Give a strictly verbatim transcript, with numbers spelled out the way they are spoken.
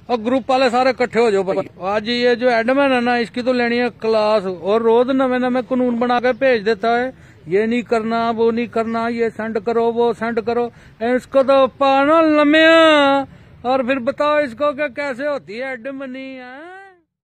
और ग्रुप वाले सारे इकट्ठे हो जाओ भाई। आज ये जो एडमिन है ना, इसकी तो लेनी है क्लास। और रोज नवे नवे कानून बना के भेज देता है, ये नहीं करना, वो नहीं करना, ये सेंड करो, वो सेंड करो। इसको तो पाना लम्या। और फिर बताओ इसको क्या कैसे होती है एडमिनी है।